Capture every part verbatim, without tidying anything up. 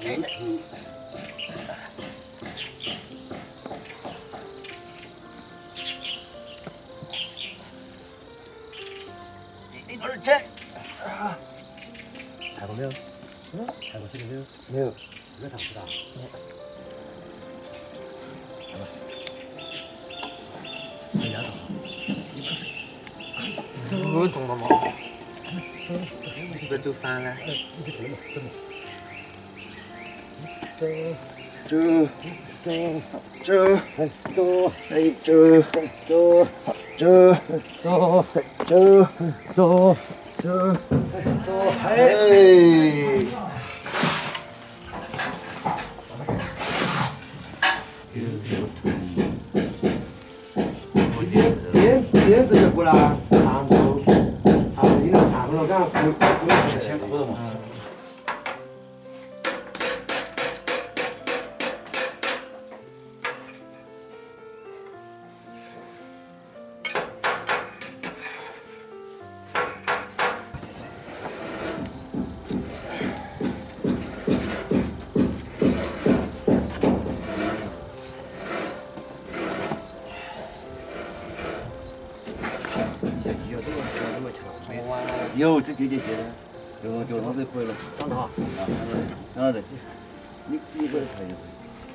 哎，一二七，啊， 踩过没有？嗯，踩过去了没有？ 没有， 这个场不大。没压到，你不是？ 我中了吗？ 走， 你是不是走反了？ 你就走嘛，走嘛。走。 走走走走， 哎走走走走走走走走， 哎。 编编这个过来，长头，啊，你那长了，刚刚不不先哭了嘛。 有这就就接了，就就弄这可以了， 长大啊， 然后这些，你你过来看就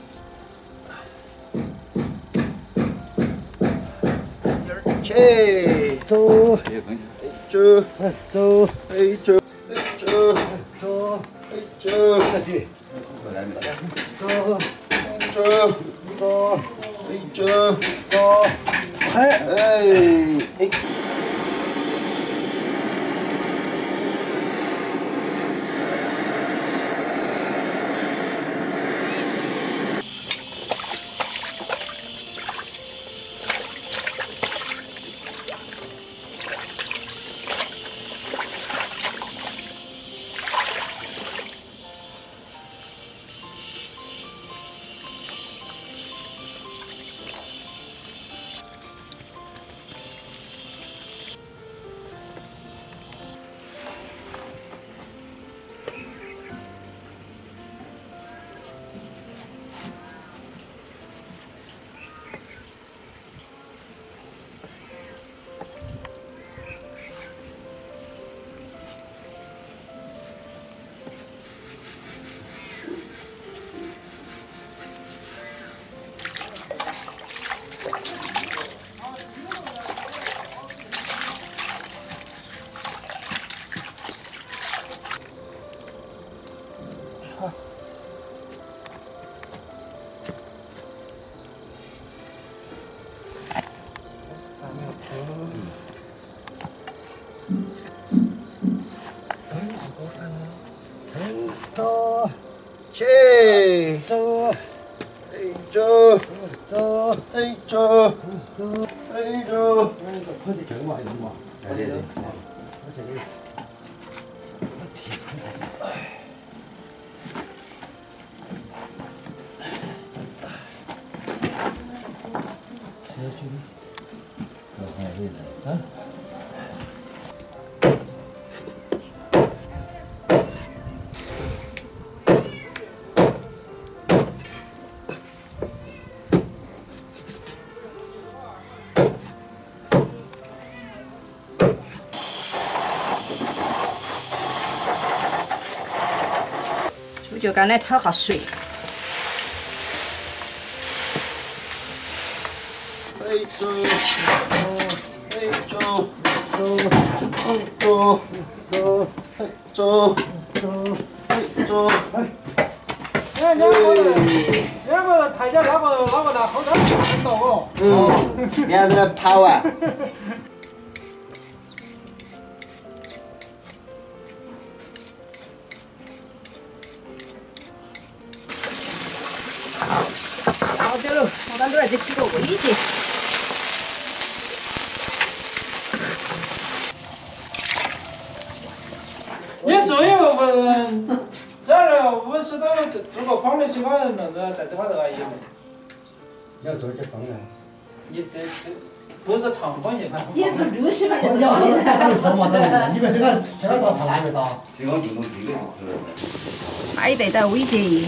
可以。去， 走， 走， 走， 哎走，哎走， 走， 哎走， 下去，走， 走， 走， 哎走， 走， 哎哎哎。 走，去， 走， 哎走， 走， 哎走， 走， 哎走。 快点整嘛，你嘛， 对对对， 我这里，我提出来。小区里，这换位置啊。 就干来炒下水。 哎走，哎走，走，哎走，走，哎走，走，哎走，哎。 哎，两个，两个台阶那个那个那后头很多哦。 嗯，你还是在跑啊？ 好点了，我感觉这起个味节。 你这一部分，这儿五十多做个方的水方那个在这块头啊也没。 你要做点方案。 你这这不是长方形。 也是六十块钱是要方的， 咱们不做嘛的， 是。 你们这个这个到他那边打。 这个就弄这个就是了。 还得到尾节。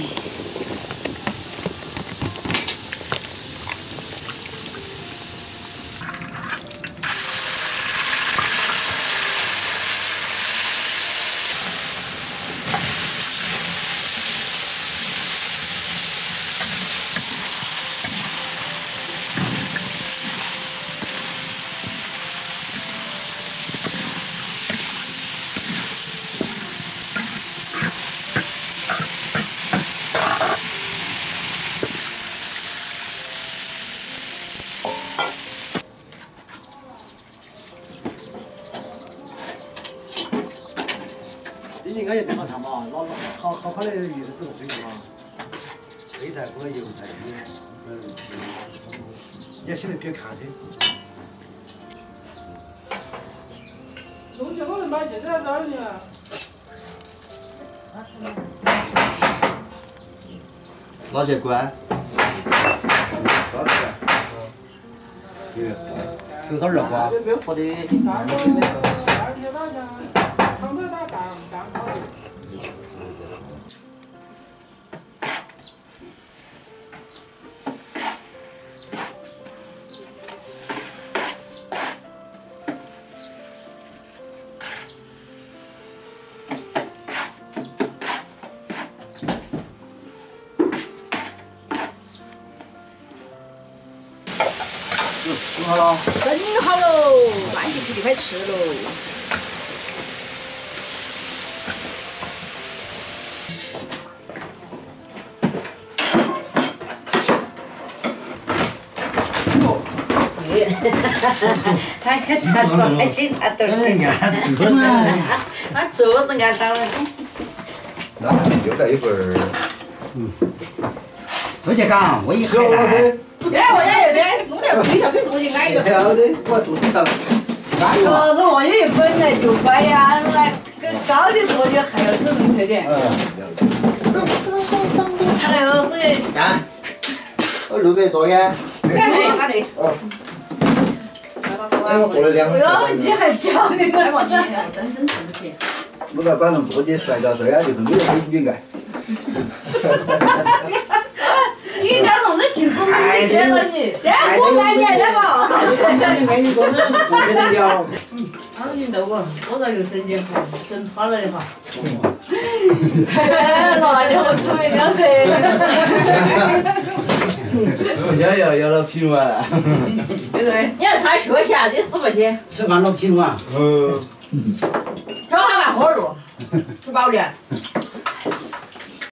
今年俺也正好唱嘛，老好好好的也是这种水平嘛，水台或者油台，嗯，也写得比较看噻。 东西我们买进在这儿呢。 哪些关？啥子？嗯。 手烧热瓜。 没有活的。 大个二铁打枪，长头打蛋蛋烤的。 蒸好了， 蒸好喽，搬进去就开吃喽。他开始抓紧他兜里， 做嘛？ 他桌子按到了。 那又来一份儿。 周杰刚，我一小老师。 哎，我也有点，我们要推下去多进来一个。 好的，我肚子疼。 可是我也本来就乖呀，来跟高的多就还要吃弄特点。 嗯。 还有所以。 干。我路边做呀。 哎，好的。 哦。哎，我过了两。 哎呦，你还教的呢？哎，我你还要真真吃不起。 我在板上做起摔跤摔呀，就是没有没饼干。 你家弄的技术没见到你，这我买点的嘛。 你看你做的做起来了。 啊，你逗我，我这又整件好，整趴了的哈。哎，那你我出名了噻。 我家要要了皮完。 对对，你要差学习啊，这十块钱。 吃饭都平完。 嗯。 小哈办火炉，吃饱的。